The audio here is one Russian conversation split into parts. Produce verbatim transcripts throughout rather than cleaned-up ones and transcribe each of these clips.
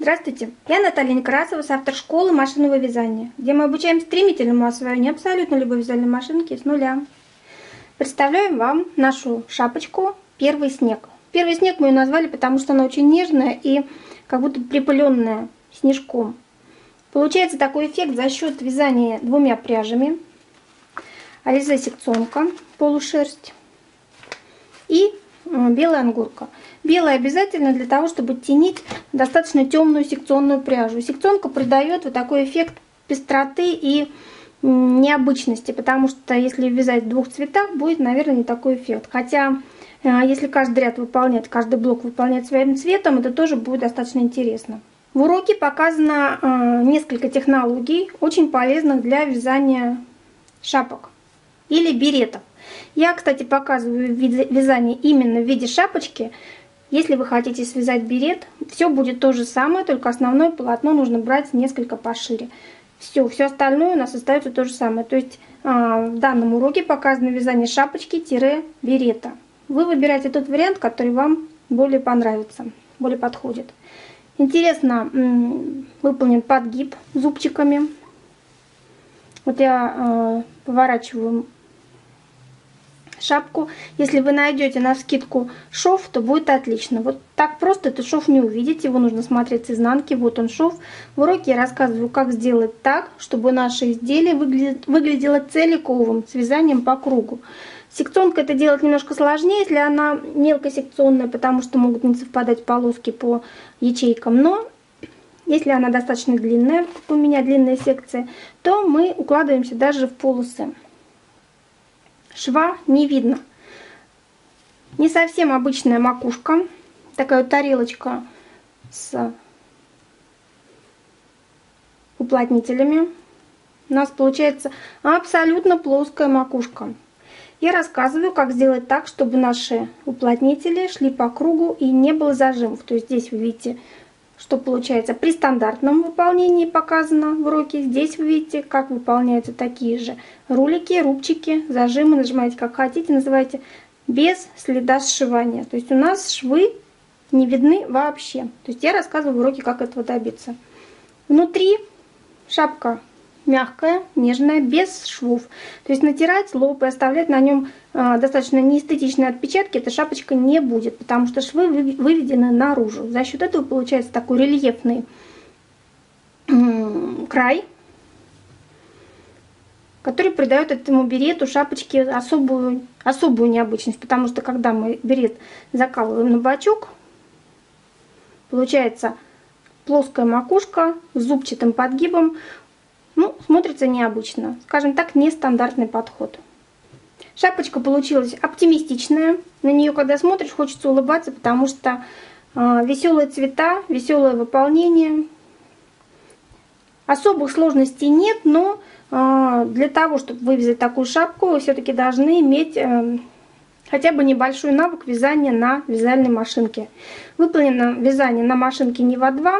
Здравствуйте, я Наталья Некрасова, автор школы машинного вязания, где мы обучаем стремительному освоению абсолютно любой вязальной машинки с нуля. Представляем вам нашу шапочку «Первый снег». Первый снег мы ее назвали, потому что она очень нежная и как будто припыленная снежком. Получается такой эффект за счет вязания двумя пряжами. Ализе секционка, полушерсть и белая ангурка. Белая обязательно для того, чтобы оттенить достаточно темную секционную пряжу. Секционка придает вот такой эффект пестроты и необычности, потому что если вязать в двух цветах, будет, наверное, не такой эффект. Хотя, если каждый ряд выполнять, каждый блок выполнять своим цветом, это тоже будет достаточно интересно. В уроке показано несколько технологий, очень полезных для вязания шапок или беретов. Я, кстати, показываю вязание именно в виде шапочки. Если вы хотите связать берет, все будет то же самое, только основное полотно нужно брать несколько пошире. Все, все остальное у нас остается то же самое. То есть в данном уроке показано вязание шапочки-берета. Вы выбираете тот вариант, который вам более понравится, более подходит. Интересно выполнен подгиб зубчиками. Вот я поворачиваю шапку. Если вы найдете навскидку шов, то будет отлично. Вот так просто этот шов не увидите, его нужно смотреть с изнанки. Вот он шов. В уроке я рассказываю, как сделать так, чтобы наше изделие выглядело целиковым, с вязанием по кругу. Секционка это делать немножко сложнее, если она мелкосекционная, потому что могут не совпадать полоски по ячейкам. Но если она достаточно длинная, как у меня длинная секция, то мы укладываемся даже в полосы. Шва не видно. Не совсем обычная макушка. Такая вот тарелочка с уплотнителями. У нас получается абсолютно плоская макушка. Я рассказываю, как сделать так, чтобы наши уплотнители шли по кругу и не было зажимов. То есть здесь вы видите, что получается при стандартном выполнении показано в уроке. Здесь вы видите, как выполняются такие же рулики, рубчики, зажимы. Нажимаете как хотите, называйте, без следа сшивания. То есть у нас швы не видны вообще. То есть я рассказываю в уроке, как этого добиться. Внутри шапка мягкая, нежная, без швов. То есть натирать лоб и оставлять на нем э, достаточно неэстетичные отпечатки эта шапочка не будет, потому что швы выведены наружу. За счет этого получается такой рельефный э, край, который придает этому берету, шапочке особую, особую необычность. Потому что когда мы берет закалываем на бочок, получается плоская макушка с зубчатым подгибом. Ну, смотрится необычно. Скажем так, нестандартный подход. Шапочка получилась оптимистичная. На нее, когда смотришь, хочется улыбаться, потому что э, веселые цвета, веселое выполнение. Особых сложностей нет, но э, для того, чтобы вывязать такую шапку, вы все-таки должны иметь э, хотя бы небольшой навык вязания на вязальной машинке. Выполнено вязание на машинке Нива два.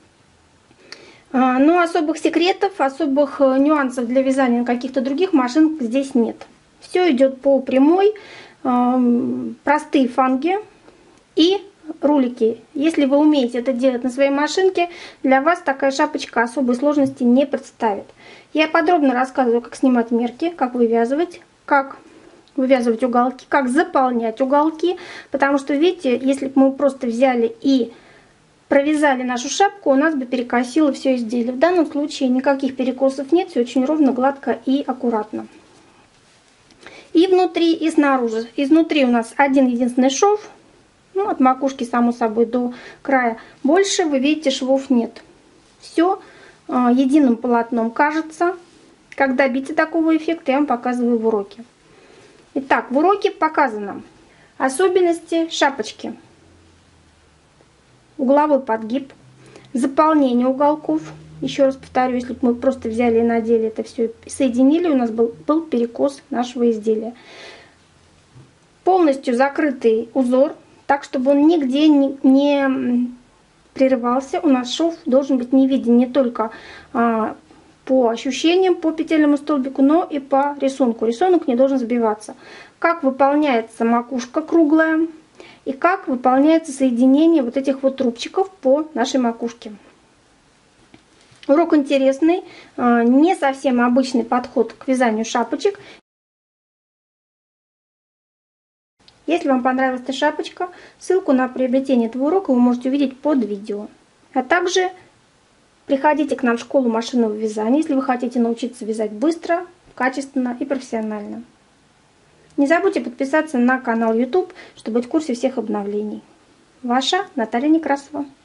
Но особых секретов, особых нюансов для вязания на каких-то других машинках здесь нет. Все идет по прямой, простые фанги и рулики. Если вы умеете это делать на своей машинке, для вас такая шапочка особой сложности не представит. Я подробно рассказываю, как снимать мерки, как вывязывать, как вывязывать уголки, как заполнять уголки. Потому что, видите, если бы мы просто взяли и провязали нашу шапку, у нас бы перекосило все изделие. В данном случае никаких перекосов нет, все очень ровно, гладко и аккуратно. И внутри, и снаружи. Изнутри у нас один единственный шов, ну, от макушки, само собой, до края. Больше, вы видите, швов нет. Все э, единым полотном кажется. Как добиться такого эффекта, я вам показываю в уроке. Итак, в уроке показано особенности шапочки. Угловой подгиб, заполнение уголков. Еще раз повторю, если бы мы просто взяли и надели это все и соединили, у нас был, был перекос нашего изделия. Полностью закрытый узор, так чтобы он нигде не, не прерывался. У нас шов должен быть не виден не только а, по ощущениям, по петельному столбику, но и по рисунку. Рисунок не должен сбиваться. Как выполняется макушка круглая. И как выполняется соединение вот этих вот трубчиков по нашей макушке. Урок интересный, не совсем обычный подход к вязанию шапочек. Если вам понравилась эта шапочка, ссылку на приобретение этого урока вы можете увидеть под видео. А также приходите к нам в школу машинного вязания, если вы хотите научиться вязать быстро, качественно и профессионально. Не забудьте подписаться на канал YouTube, чтобы быть в курсе всех обновлений. Ваша Наталья Некрасова.